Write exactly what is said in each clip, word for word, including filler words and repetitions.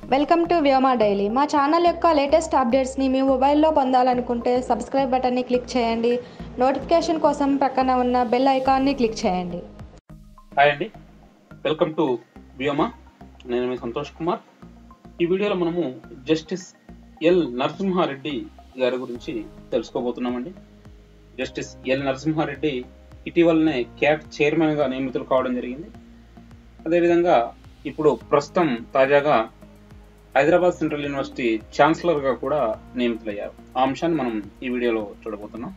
Welcome to Vyoma daily. మా channel యొక్క latest అప్డేట్స్ని మీ మొబైల్లో పొందాలనుకుంటే సబ్స్క్రైబ్ బటన్ని క్లిక్ చేయండి. నోటిఫికేషన్ కోసం ప్రక్కన ఉన్న బెల్ ఐకాన్ని క్లిక్ చేయండి. హాయ్ అండి, వెల్కమ్ టు వ్యోమా. నేను మీ సంతోష్ కుమార్. ఈ వీడియోలో మనము జస్టిస్ ఎల్ నరసింహారెడ్డి గారి గురించి తెలుసుకోబోతున్నామండి. జస్టిస్ ఎల్ నరసింహారెడ్డి ఇటీవలనే క్యాట్ చైర్మన్గా నియమితులు కావడం జరిగింది. అదేవిధంగా ఇప్పుడు ప్రస్తుతం తాజాగా హైదరాబాద్ సెంట్రల్ యూనివర్సిటీ ఛాన్సలర్గా కూడా నియమితులయ్యారు. ఆ అంశాన్ని మనం ఈ వీడియోలో చూడబోతున్నాం.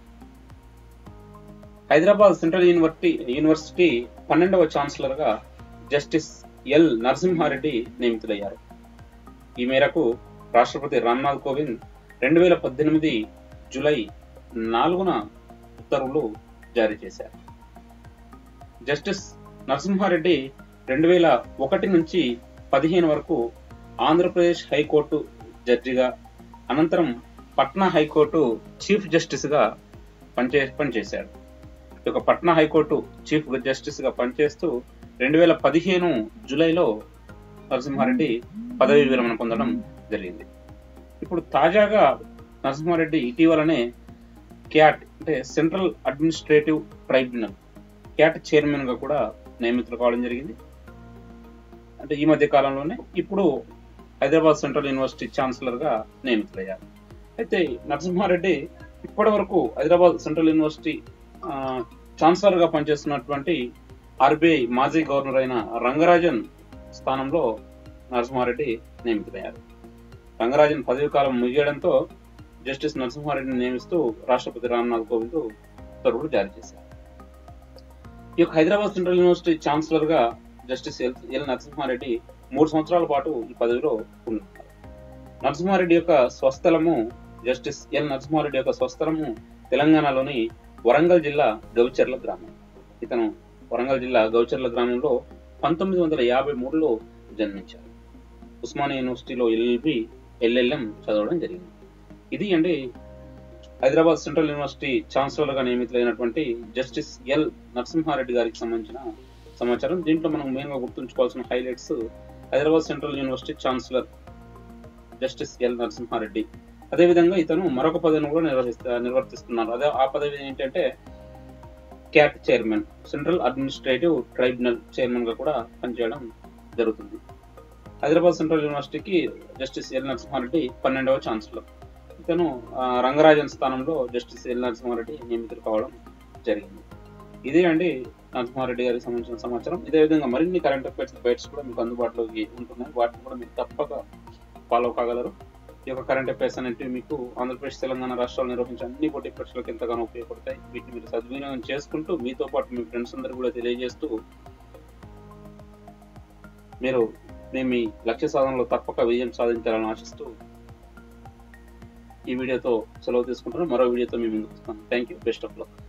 హైదరాబాద్ సెంట్రల్ యూనివర్సిటీ యూనివర్సిటీ పన్నెండవ ఛాన్సలర్గా జస్టిస్ ఎల్ నరసింహారెడ్డి నియమితులయ్యారు. ఈ మేరకు రాష్ట్రపతి రామ్నాథ్ కోవింద్ రెండు వేల పద్దెనిమిది జూలై నాలుగున ఉత్తర్వులు జారీ చేశారు. జస్టిస్ నరసింహారెడ్డి రెండు వేల ఒకటి నుంచి పదిహేను వరకు ఆంధ్రప్రదేశ్ హైకోర్టు జడ్జిగా, అనంతరం పట్నా హైకోర్టు చీఫ్ జస్టిస్గా పనిచే పనిచేశాడు. ఈ యొక్క పట్నా హైకోర్టు చీఫ్ జస్టిస్గా పనిచేస్తూ రెండు వేల పదిహేను జూలైలో నరసింహారెడ్డి పదవీ విరమణ పొందడం జరిగింది. ఇప్పుడు తాజాగా నరసింహారెడ్డి ఇటీవలనే క్యాట్ అంటే సెంట్రల్ అడ్మినిస్ట్రేటివ్ ట్రైబ్యునల్ క్యాట్ చైర్మన్గా కూడా నియమితులు కావడం జరిగింది. అంటే ఈ మధ్య కాలంలోనే ఇప్పుడు హైదరాబాద్ సెంట్రల్ యూనివర్సిటీ ఛాన్సలర్గా నియమితులయ్యారు. అయితే నరసింహారెడ్డి ఇప్పటి వరకు హైదరాబాద్ సెంట్రల్ యూనివర్సిటీ ఛాన్సలర్గా పనిచేస్తున్నటువంటి ఆర్బీఐ మాజీ గవర్నర్ అయిన రంగరాజన్ స్థానంలో నరసింహారెడ్డి నియమితులయ్యారు. రంగరాజన్ పదవీ కాలం ముగియడంతో జస్టిస్ నరసింహారెడ్డిని నియమిస్తూ రాష్ట్రపతి రామ్నాథ్ కోవింద్ ఉత్తర్వులు జారీ చేశారు. ఈ యొక్క హైదరాబాద్ సెంట్రల్ యూనివర్సిటీ ఛాన్సలర్ గా జస్టిస్ ఎల్ ఎల్ నరసింహారెడ్డి మూడు సంవత్సరాల పాటు ఈ పదవిలో ఉన్నారు. నరసింహారెడ్డి యొక్క స్వస్థలము జస్టిస్ ఎల్ నరసింహారెడ్డి యొక్క స్వస్థలము తెలంగాణలోని వరంగల్ జిల్లా గవిచర్ల గ్రామం. ఇతను వరంగల్ జిల్లా గవిచర్ల గ్రామంలో పంతొమ్మిది వందల యాభై మూడులో జన్మించారు. ఉస్మానియా యూనివర్సిటీలో ఎల్ఎల్బి ఎల్ఎల్ఎం చదవడం జరిగింది. ఇది అండి హైదరాబాద్ సెంట్రల్ యూనివర్సిటీ ఛాన్సలర్ గా నియమితులైనటువంటి జస్టిస్ ఎల్ నరసింహారెడ్డి గారికి సంబంధించిన సమాచారం. దీంట్లో మనం మెయిన్ గా గుర్తుంచుకోవాల్సిన highlights Hyderabad central university chancellor justice L Narasimha Reddy. అదేవిధంగా ఇతను మరొక పదవిని కూడా నిర్వహిస్తా నిర్వర్తిస్తున్నారు. అదే ఆ పదవి ఏంటంటే CAT chairman, central administrative tribunal chairman గా కూడా పనిచేయడం జరుగుతుంది. హైదరాబాద్ సెంట్రల్ యూనివర్సిటీకి జస్టిస్ ఎల్ నరసింహారెడ్డి పన్నెండవ ఛాన్సలర్. ఇతను రంగరాజన్ స్థానంలో జస్టిస్ ఎల్ నరసింహారెడ్డి నియమితులు కావడం జరిగింది. ఇదే అండి నరసింహారెడ్డి గారికి సంబంధించిన సమాచారం. ఇదే విధంగా మరిన్ని కరెంట్ అఫైర్స్ బైట్స్ కూడా మీకు అందుబాటులోకి ఉంటున్నాయి. వాటిని కూడా మీరు తప్పక ఫాలో కాగలరు. ఈ యొక్క కరెంట్ అఫైర్స్ అనేవి మీకు ఆంధ్రప్రదేశ్, తెలంగాణ రాష్ట్రాలు నిర్వహించే అన్ని పోటీ పరీక్షలకు ఎంతగానో ఉపయోగపడతాయి. వీటిని మీరు సద్వినియోగం చేసుకుంటూ మీతో పాటు మీ ఫ్రెండ్స్ అందరూ కూడా తెలియజేస్తూ మీరు మేము మీ లక్ష్య సాధనలో తప్పక విజయం సాధించాలని ఆశిస్తూ ఈ వీడియోతో సెలవు తీసుకుంటున్నాను. మరో వీడియోతో మేము ముందుకు వస్తాను. Thank you. Best of luck.